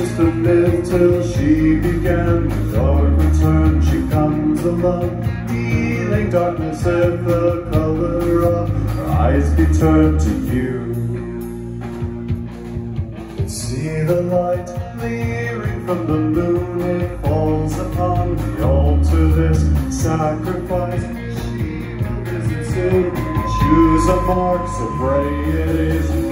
just a myth till she began. The dark return, she comes along, healing darkness if the color of her eyes be turned to you. See the light leering from the moon, it falls upon the altar, this sacrifice she will visit soon. Choose a mark, so pray it is